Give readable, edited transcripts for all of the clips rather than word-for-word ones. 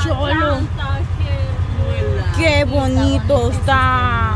cholo. Qué bonito está.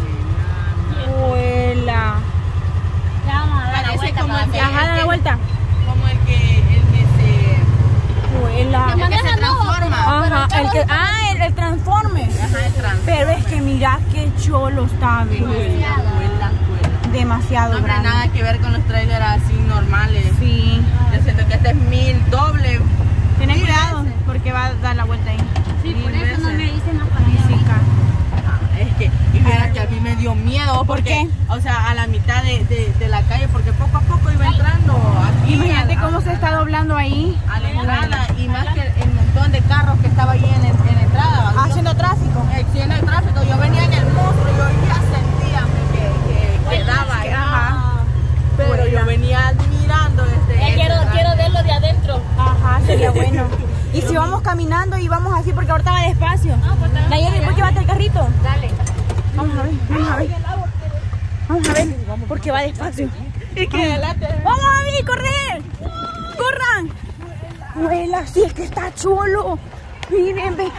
Huela. Parece como el que... Ajá, da la vuelta. Como el que se... Huela. El que se transforma. Ajá, el que... Ah, el transforme. Ajá, el transforma. Pero es que mira qué cholo está, ¿ves? Demasiado No, hombre, grande. nada que ver con los trailers así normales. Sí. Yo siento que este es 1000 doble. Ten Mil cuidado, veces. porque va a dar la vuelta ahí. Sí, por 1000 eso no me veces. dicen más para allá. Física. Es que, y mira que a mí me dio miedo. ¿Por qué? O sea, a la mitad de la calle, porque poco a poco iba entrando aquí. Imagínate cómo se está doblando ahí. A la entrada, y más que el montón de carros que estaba ahí en la entrada. Haciendo tráfico. Sí, en el tráfico. Yo venía en el monstruo, yo ya sentía que quedaba ahí. Ajá. Pero yo venía admirando Quiero verlo de adentro. Ajá, sería bueno. Y si vamos caminando y vamos así, porque ahorita va despacio. Nayeli, ¿por qué va el carrito? Dale. Vamos a ver, vamos a ver. Vamos a ver, porque va despacio. Vamos a ver, correr. Corran. Huela, sí, es que está chulo. Miren, ve.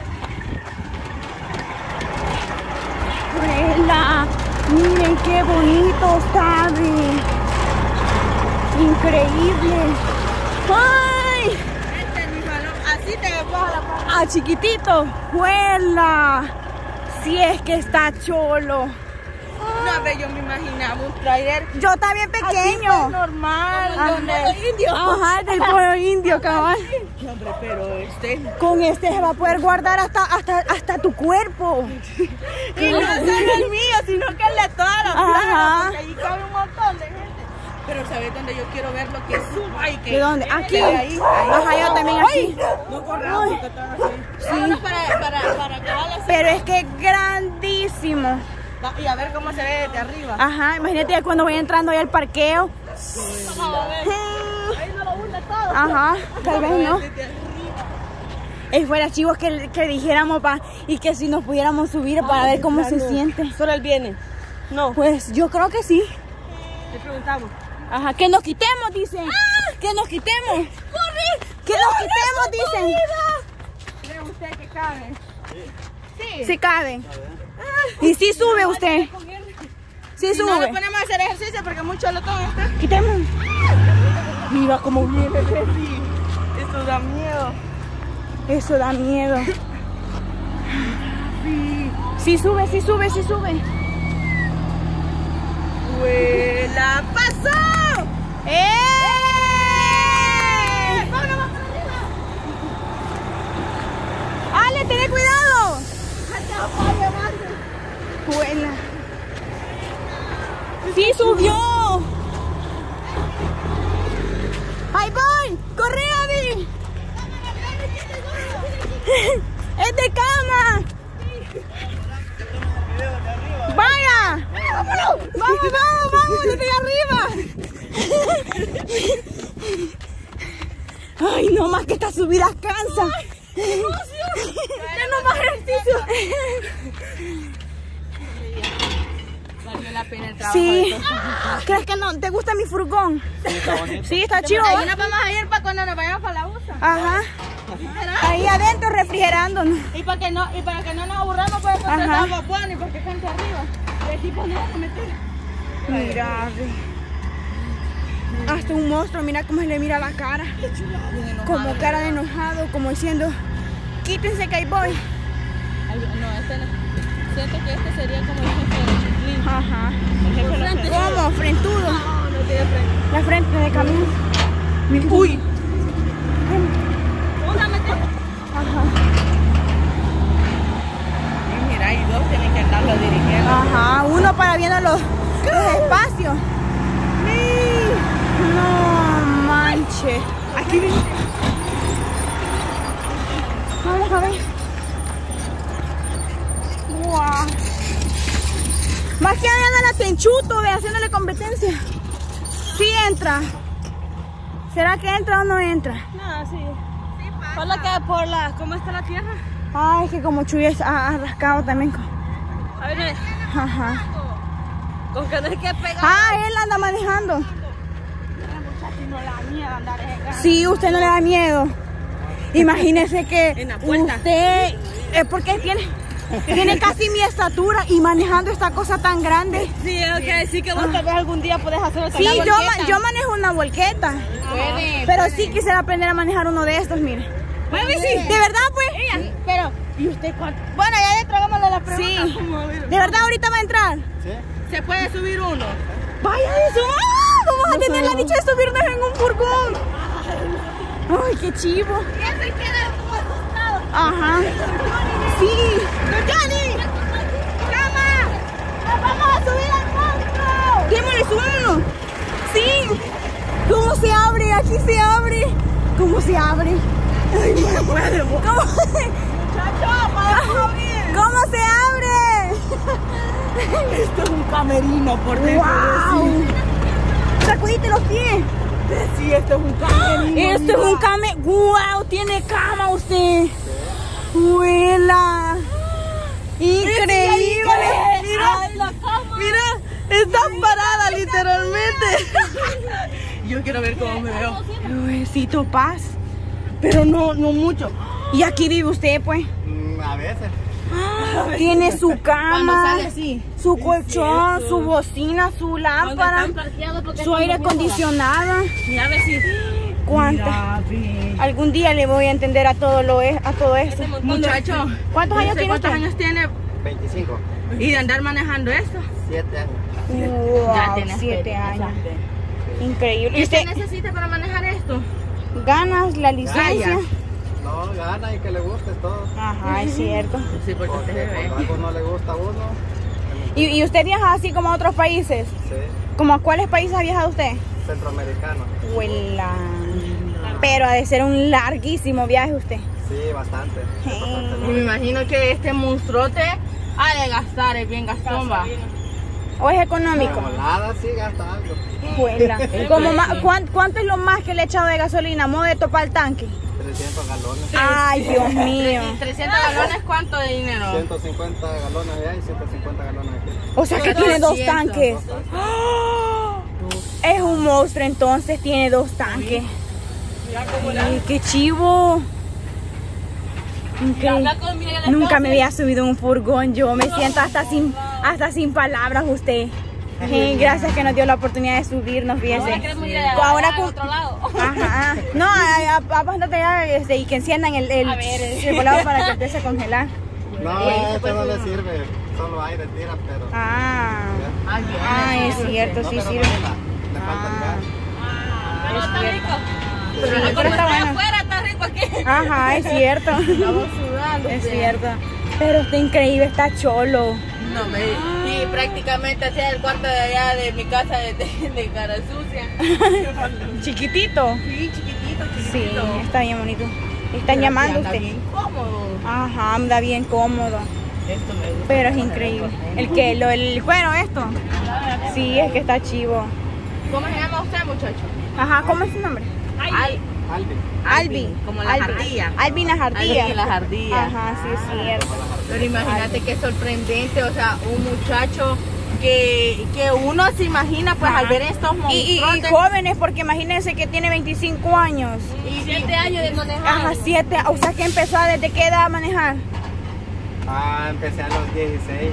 Huela. Miren qué bonito está, ve. Increíble. ¡Ay! Así te baja la mano. ¡Ah, chiquitito! ¡Huela! Si es que está cholo. No, pero yo me imaginaba un trailer Yo también pequeño. normal. Ajá. Ajá, del pollo indio, cabal. No, hombre, pero Con este se va a poder guardar hasta tu cuerpo. Y no solo el mío, sino que el de toda la Ajá. playa, porque ahí cabe un montón de gente. Pero ¿sabes dónde yo quiero ver lo que suba y que... ¿De dónde? Aquí. Ahí. Ajá, yo también aquí. No corramos, porque están así. Sí. Para acabar así. Pero es que es grandísimo. Y a ver cómo se ve desde arriba. Ajá, imagínate ya cuando vaya entrando ahí al parqueo. Ahí no lo hunde todo. Ajá, tal vez no. Desde arriba. Fuera chivos que dijéramos y que si nos pudiéramos subir para ver cómo se siente. Solo él viene. No. Pues yo creo que sí. Le preguntamos. Ajá, que nos quitemos, dicen. Que nos quitemos. ¡Corre! Que nos quitemos, dicen. ¿Cree usted que cabe? Sí. Sí cabe. Y sí sube usted. Sí Si no le sube. ponemos a hacer ejercicio porque mucho lo toman está. Quitemos. Mira cómo viene. Sí. Esto da miedo. Eso da miedo. Sí sube, sí sube, sí sube. ¡Huela! ¡Pasó! ¡Eh! ¡Ale, ten cuidado! Buena. ¡Sí subió! ¡Ahí voy! ¡Corre, Abby! ¡Es de cama! ¡Vaya! ¡Vamos! ¡Desde arriba! ¡Ay, no más que estas subidas cansan! ¡Ya no más ejercicio! Valió la pena el trabajo. Sí. ¿Crees que no? ¿Te gusta mi furgón? Sí, está chido. Ahí nos vamos a ir para cuando nos vayamos para la USA. Ajá. Ahí adentro refrigerándonos. Y para que no nos aburramos, pues Ajá. estamos buenos y porque gente arriba. Y el tipo no va a meter. Mira, hasta un monstruo, mira cómo se le mira la cara. Como cara de enojado, como diciendo, quítense que ahí voy. No, este no. Siento que este sería como el jefe de Chiplín. Ajá. El jefe de la frente. ¿Cómo? Frentudo. No tiene frente. La frente de camión. Uy. Ajá. Y mira, hay dos tienen que andarlo dirigiendo. Ajá. Uno para viendo los espacios. No manches. Aquí viene. Vamos a ver. Wow. Más que anda la Tenchuto, ve, haciéndole competencia. Sí entra. ¿Será que entra o no entra? No, sí. Sí pasa. Por la que por la ¿cómo está la tierra? Ay, es que como Chuy ha rascado también con... A ver, Ajá. con que no hay que pegar. Ah, él anda manejando. No le da miedo andar en el carro. Sí, usted no le da miedo. Imagínese que En la puerta. usted, porque tiene casi mi estatura y manejando esta cosa tan grande. Sí, es que decir que vos tal vez algún día podés hacer otra Sí, yo manejo una volqueta. Puede. Pero sí quisiera aprender a manejar uno de estos, mire. ¿De verdad, pues? Pero, ¿y usted cuánto? Bueno, ya adentro hagámosle la pregunta. Sí. ¿De verdad ahorita va a entrar? Sí. ¿Se puede subir uno? ¡Vaya eso! ¡Ah! Vamos a tener la dicha de subirnos en un furgón. ¡Ay, qué chivo! Ya se queda como asustado. Ajá. Sí. ¡Johnny! ¡Cama! ¡Nos vamos a subir al monstruo! Démosle, subámonos. Sí. ¿Cómo se abre? Aquí se abre. ¿Cómo se abre? Ay, no puedo. ¿Cómo se abre? Esto es un camerino por dentro. ¡Wow! Sacudite los pies. Sí, esto es un camerino. Esto es un came. ¡Wow! Tiene cama usted. ¡Huela! ¡Increíble! Ay, la cama. Mira, está parada literalmente. Yo quiero ver cómo me veo. Necesito paz. Pero no mucho. ¿Y aquí vive usted, pues? A veces. Tiene su Cuando cama, sale así. su colchón, su bocina, su lámpara, su aire acondicionado. Mira a ver si... ¿Cuántas? Mira, ve. Algún día le voy a entender a todo esto. Muchacho, ¿Cuántos años tiene ¿cuántos usted? años tiene? 25. Y de andar manejando esto. 7 años. Wow, Ya tienes 7 años. Increíble. ¿Y ¿Y usted usted necesita para manejar esto? ganas la licencia? No, gana y que le guste todo. Ajá, es cierto. Sí, porque Porque usted cuando ve. algo no le gusta a uno, ¿Y usted viaja así como a otros países? sí, ¿Como a cuáles países ha viajado usted? centroamericano. Huela. Pero ha de ser un larguísimo viaje usted. Sí, bastante. Y me imagino que este monstruote ha de gastar, es bien gastón, va. ¿O es económico? Como nada, sí gasta algo. Huela. ¿Cuánto es lo más que le he echado de gasolina? ¿Modo de topar el tanque? 300 galones. Ay, Dios mío. 300 galones, ¿cuánto de dinero? 150 galones allá y 150 galones aquí. O sea que Porque tiene 2 200. tanques. ¡Ah! Es un monstruo, entonces tiene 2 tanques. Ay, qué chivo. Nunca me había subido en un furgón. Yo me siento hasta sin palabras usted. Gracias que nos dio la oportunidad de subirnos, fíjense. Ahora con otro lado. Ajá. No, bastante ya y que enciendan el volador para que empiece a congelar. No, esto no le sirve. Solo aire tira, pero... Ah, es cierto, sí pero sirve. Le falta el gas. Pero está rico. Pero está bueno. Afuera está rico aquí. Ajá, es cierto. Estamos sudando. Es cierto. Pero está increíble, está cholo. No, y prácticamente hacía el cuarto de allá de mi casa de cara sucia. Chiquitito. Sí, chiquitito, Sí, chiquitito. está bien bonito. Están llamando Anda usted. bien cómodo. Ajá, anda bien cómodo. Esto me gusta. Pero es increíble. El cuero, esto. Sí, es que está chivo. ¿Cómo se llama usted, muchacho? Ajá, ¿cómo es su nombre? Alvin. Alvin. Como la jardilla. Alvin la jardilla. Alvin la jardilla. Ajá, sí, es cierto. Pero imagínate qué sorprendente, o sea, un muchacho que uno se imagina pues Ajá. al ver estos Y monstruos. jóvenes, porque imagínense que tiene 25 años. Y 7 años de manejar. Ajá, 7. O sea que empezó desde qué edad a manejar. Empecé a los 16.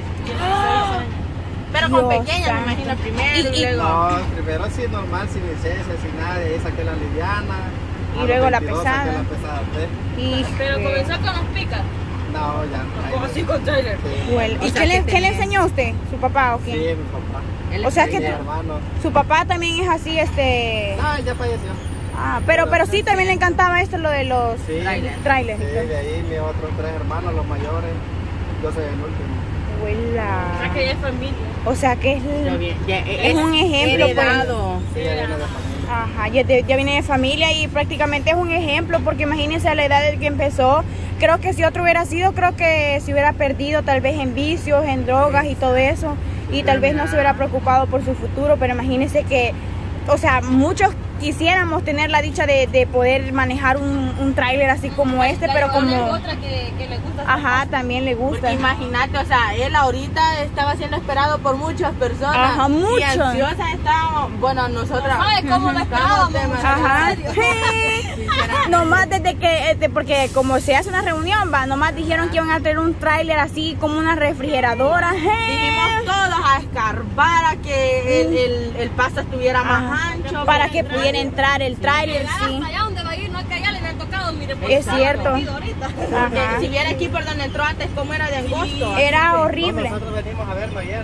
Pero con Dios pequeña, santo. me imagino primero y, Y- luego. No, primero sí normal, sin licencia, sin nada, de ahí saqué la liviana. Y A los luego la 22 pesada. saqué la pesada P. Y Pero comenzó con los picas. No, ya. ahí no. con trailer. Sí, bueno, O ¿y sea, qué le que enseñó usted? ¿Su papá o sí, quién? mi papá. O sea Y que mi tú- hermano. Su papá también es así, Ya falleció. pero sí también le encantaba esto, lo de los Sí, trailers. sí, de ahí mis otros 3 hermanos, los mayores. Yo soy el último. O sea que ya es familia. O sea que es es un ejemplo, pues. heredado. Sí, ya viene de familia. Ajá, ya viene de familia y prácticamente es un ejemplo porque imagínense a la edad de que empezó. Creo que si otro hubiera sido, creo que se hubiera perdido tal vez en vicios, en drogas y todo eso. Y tal vez no se hubiera preocupado por su futuro, pero imagínense que, o sea, muchos quisiéramos tener la dicha de poder manejar un tráiler así como este, pero Es como... otra que le gusta. Ajá, también le gusta. Imagínate, o sea, él ahorita estaba siendo esperado por muchas personas. Ajá, mucho. Y ansiosa estábamos, bueno, nosotras. ¿Sabes cómo lo esperábamos? Estamos Ajá. demasiado serios. No, nomás desde que, porque como se hace una reunión, va, nomás dijeron que iban a traer un tráiler así como una refrigeradora. Vinimos todos a escarbar a que el paso estuviera más ancho. Para que pudiera entrar el tráiler, sí. Allá donde va a ir, no es que allá le han tocado, mire, Es cierto. Porque si viera aquí por donde entró antes, como era de angosto. Era horrible. Nosotros venimos a verlo ayer.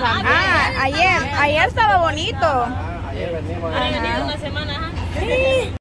Ayer estaba bonito. Ayer venimos a verlo. Ha venido una semana, ajá.